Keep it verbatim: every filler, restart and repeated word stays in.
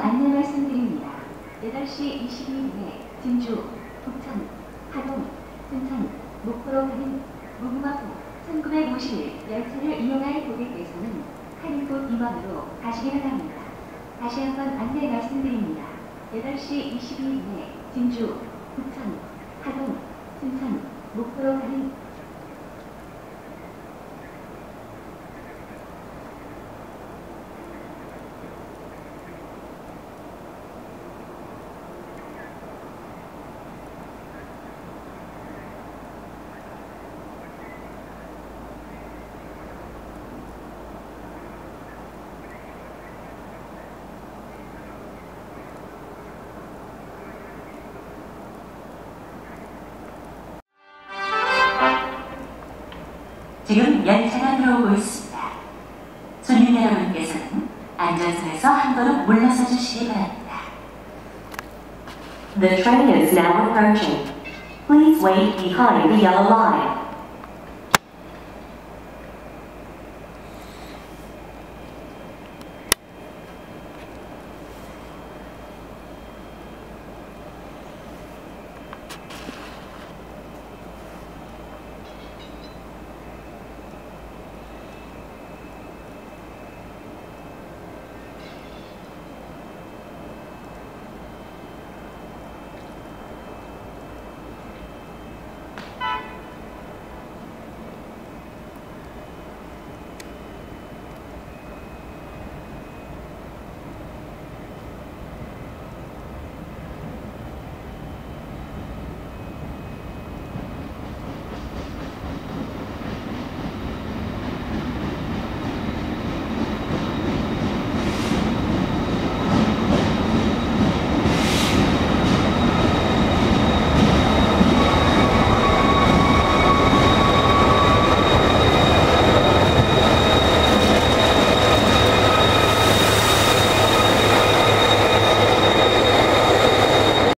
안내 말씀드립니다. 여덟 시 이십이 분에 진주, 북천, 하동, 순천, 목포로 가는 무궁화호 천구백오십일 열차를 이용할 고객께서는 할인곳 이 번으로 가시기 바랍니다. 다시 한번 안내 말씀드립니다. 여덟 시 이십이 분에 진주, 북천, 하동, 순천, 목포로 가는 지금 열차가 들어오고 있습니다. 손님 여러분께서는 안전선에서 한 걸음 물러서 주시기 바랍니다. The train is now approaching. Please wait behind the yellow line.